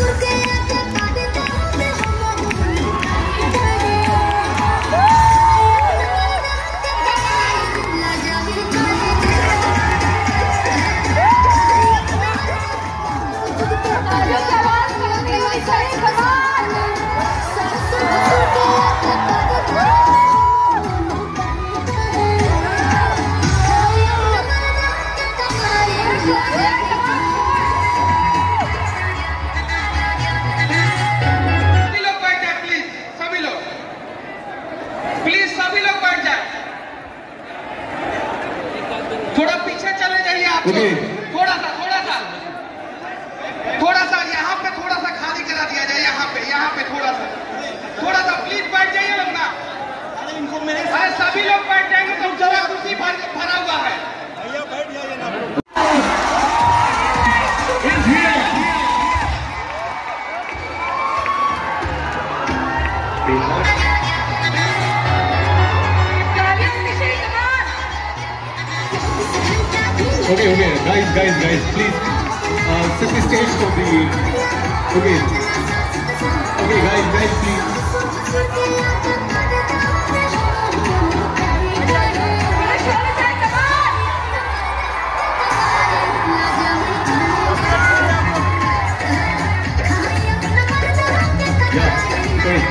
थोड़ा सा यहाँ पे थोड़ा सा खाली करा दिया जाए, यहाँ पे थोड़ा सा प्लीज बैठ जाइए लोग ना। अरे सभी लोग बैठ जाएंगे तो जगह कुर्सी भरा हुआ है। भैया बैठ जाइए ना। Okay, guys, please set the stage for the. Okay, guys, please. Yeah, sorry.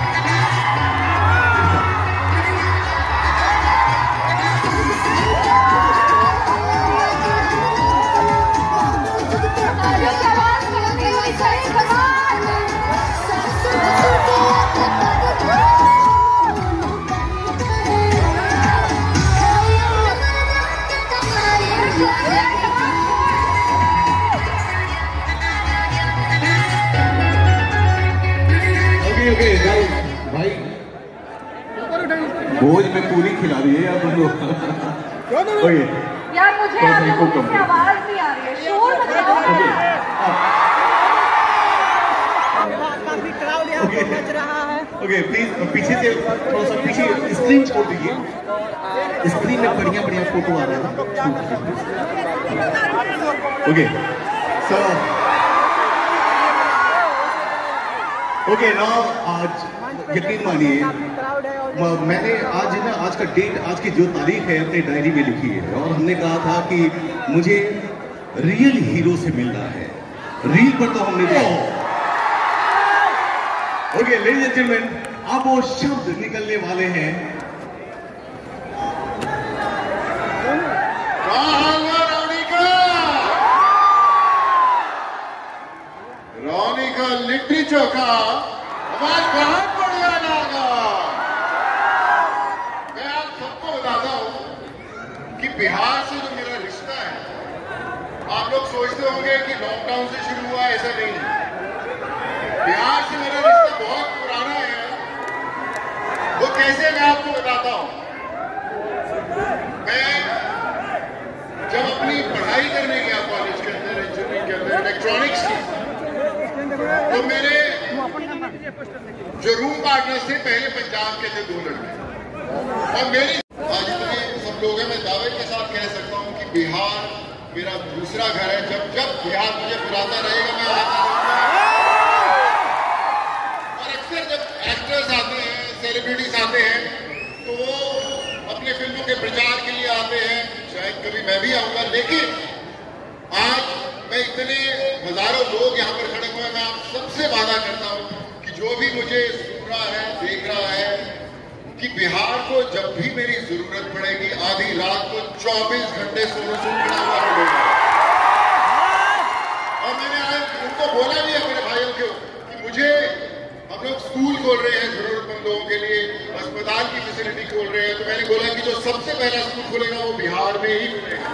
Okay, guys, भाई भोज में पूरी खिला रही है यार तुम लोग। Okay. यार मुझे आप लोगों की आवाज नहीं आ रही है, शोर मचाओ ना। काफी क्राउड यहाँ पे मच रहा है। Okay, प्लीज पीछे से थोड़ा सा पीछे स्क्रीन छोड़ दीजिए। स्क्रीन में बढ़िया फोटो आ रहा है। Okay, so ओके ना, आज यकीन मानिए मैंने आज का डेट, आज की जो तारीख है अपनी डायरी में लिखी है और हमने कहा था कि मुझे रियल हीरो से मिलना है। रील पर तो हमने देखा। ओके लेडीज एंड जेंटलमैन, अब वो शब्द निकलने वाले हैं। रोनिका लिट्टी चोखा आवाज बहुत बढ़िया लगा। मैं आप सबको बताता हूं कि बिहार से जो मेरा रिश्ता है, आप लोग सोचते होंगे कि लॉकडाउन से शुरू हुआ, ऐसा नहीं। बिहार से मेरा रिश्ता बहुत पुराना है। वो कैसे, मैं आपको बताता हूं। मैं जब अपनी पढ़ाई करने गया कॉलेज के अंदर, इंजीनियरिंग के अंदर, इलेक्ट्रॉनिक्स की, तो मेरे जो रूम पार्टनर्स थे पहले पंजाब के थे 2 लड़के, और मेरी आज इतने सब लोग हैं, मैं दावे के साथ कह सकता हूं कि बिहार मेरा दूसरा घर है। जब बिहार मुझे बुलाता रहेगा मैं आता रहूंगा। और अक्सर जब एक्टर्स आते हैं, सेलिब्रिटीज आते हैं, तो वो अपने फिल्मों के प्रचार के लिए आते हैं। शायद कभी मैं भी आऊंगा, लेकिन आज मैं इतने हजारों लोग यहाँ पर खड़े हुए, मैं आप सबसे वादा करता हूँ कि जो भी मुझे सुन रहा है, देख रहा है, कि बिहार को जब भी मेरी जरूरत पड़ेगी, आधी रात को 24 घंटे सोनू सूद खड़ा हुआ मिलेगा। और मैंने आज उनको बोला भी है, मेरे भाइयों को, कि मुझे, हम लोग स्कूल खोल रहे हैं जरूरतमंद लोगों के लिए, अस्पताल की फैसिलिटी खोल रहे हैं, तो मैंने बोला कि जो सबसे पहला स्कूल खोलेगा वो बिहार में ही खुलेगा।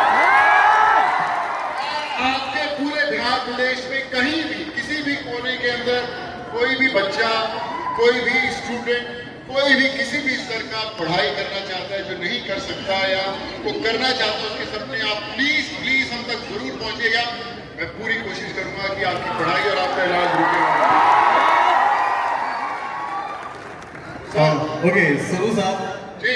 आपके पूरे बिहार प्रदेश में कहीं भी, किसी भी कोने के अंदर कोई भी बच्चा, कोई भी स्टूडेंट, कोई भी किसी भी स्तर का पढ़ाई करना चाहता है, जो नहीं कर सकता या वो करना चाहता है, उसके सपने आप प्लीज हम तक जरूर पहुंचेगा। मैं पूरी कोशिश करूंगा कि आपकी पढ़ाई और आपका इलाज रुकेगा। ओके सरू साहब जी,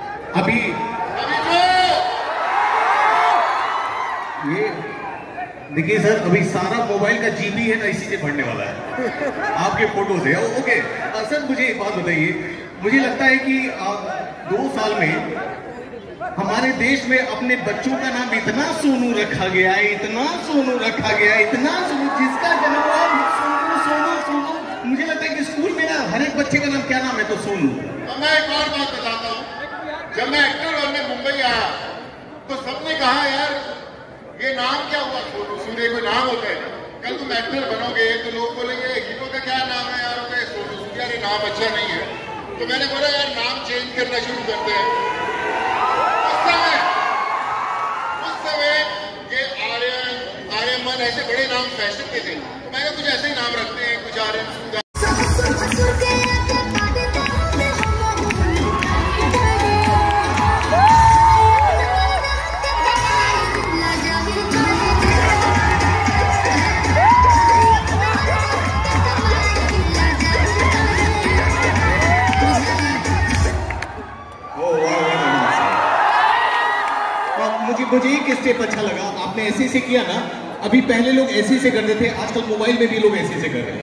अभी जो देखिए सर, अभी सारा मोबाइल का जीबी है ना इसी से भरने वाला है आपके फोटो से। ओके सर, मुझे एक बात बताइए, मुझे लगता है कि 2 साल में हमारे देश में अपने बच्चों का नाम इतना सोनू रखा गया है, इतना सोनू रखा गया है, इतना सोनू, जिसका जन्म हुआ सोनू सोनू सोनू। मुझे लगता है कि स्कूल में ना हर एक बच्चे का नाम क्या नाम है, तो सोनू। तो मैं एक और बात बताता हूँ, जब मैं एक्टर बनने मुंबई आया तो सबने कहा यार ये नाम क्या हुआ, सोनू सूर्य कोई नाम होता है, कल तुम एक्टर बनोगे तो लोग बोलेंगे हीरो का क्या नाम है यार, होगा सोनू सूर्य, यार ये नाम अच्छा नहीं है। तो मैंने बोला यार नाम चेंज करना शुरू करते हैं। उस समय ये आर्यमन ऐसे बड़े नाम फैशन के थे, तो मैंने कुछ ऐसे ही नाम रखते हैं, कुछ आर्यन। मुझे एक स्टेप अच्छा लगा, आपने ऐसे से किया ना। अभी पहले लोग ऐसे से करते थे, आजकल मोबाइल में भी लोग ऐसे से कर रहे हैं।